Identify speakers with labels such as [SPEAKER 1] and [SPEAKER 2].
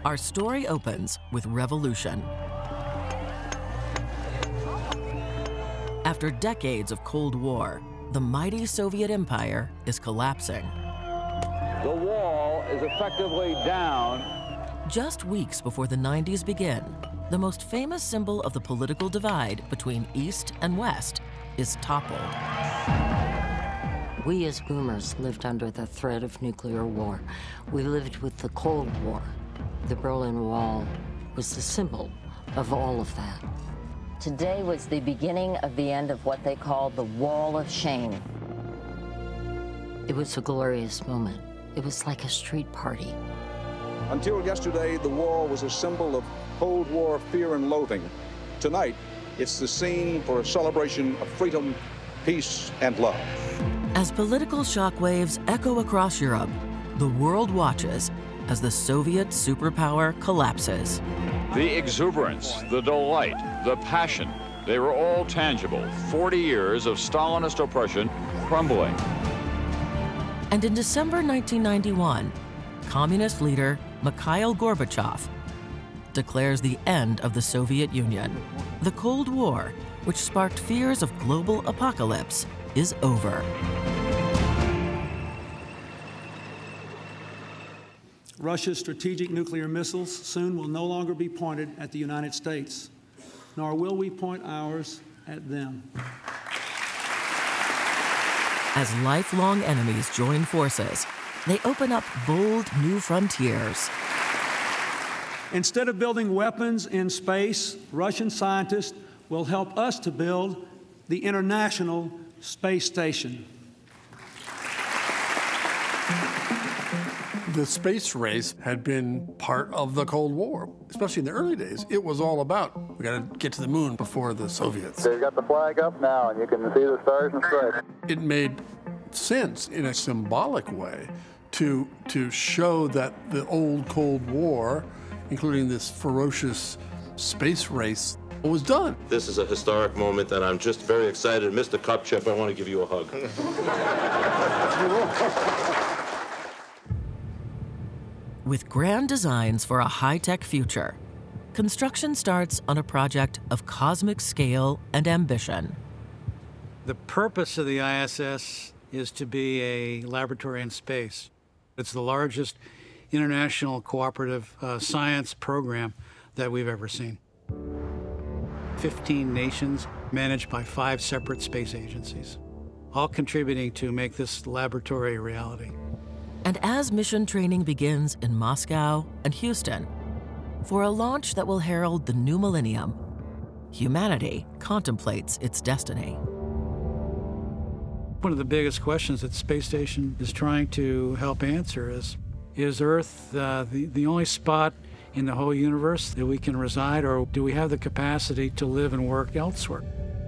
[SPEAKER 1] Our story opens with revolution. After decades of Cold War, the mighty Soviet Empire is collapsing.
[SPEAKER 2] The wall is effectively down.
[SPEAKER 1] Just weeks before the 90s begin, the most famous symbol of the political divide between East and West is toppled.
[SPEAKER 3] We as boomers lived under the threat of nuclear war. We lived with the Cold War. The Berlin Wall was the symbol of all of that. Today was the beginning of the end of what they called the Wall of Shame. It was a glorious moment. It was like a street party.
[SPEAKER 4] Until yesterday, the wall was a symbol of Cold War fear and loathing. Tonight, it's the scene for a celebration of freedom, peace, and love.
[SPEAKER 1] As political shockwaves echo across Europe, the world watches as the Soviet superpower collapses.
[SPEAKER 2] The exuberance, the delight, the passion, they were all tangible. 40 years of Stalinist oppression crumbling.
[SPEAKER 1] And in December 1991, communist leader Mikhail Gorbachev declares the end of the Soviet Union. The Cold War, which sparked fears of global apocalypse, is over.
[SPEAKER 5] Russia's strategic nuclear missiles soon will no longer be pointed at the United States, nor will we point ours at them.
[SPEAKER 1] As lifelong enemies join forces, they open up bold new frontiers.
[SPEAKER 5] Instead of building weapons in space, Russian scientists will help us to build the International Space Station.
[SPEAKER 6] The space race had been part of the Cold War, especially in the early days. It was all about, we got to get to the moon before the Soviets.
[SPEAKER 7] They've got the flag up now, and you can see the stars and stripes.
[SPEAKER 6] It made sense in a symbolic way to show that the old Cold War, including this ferocious space race, was done.
[SPEAKER 8] This is a historic moment, and I'm just very excited. Mr. Kopchev, I want to give you a hug.
[SPEAKER 1] With grand designs for a high-tech future, construction starts on a project of cosmic scale and ambition.
[SPEAKER 9] The purpose of the ISS is to be a laboratory in space. It's the largest international cooperative science program that we've ever seen. 15 nations managed by 5 separate space agencies, all contributing to make this laboratory a reality.
[SPEAKER 1] And as mission training begins in Moscow and Houston, for a launch that will herald the new millennium, humanity contemplates its destiny.
[SPEAKER 9] One of the biggest questions that the space station is trying to help answer is Earth the only spot in the whole universe that we can reside, or do we have the capacity to live and work elsewhere?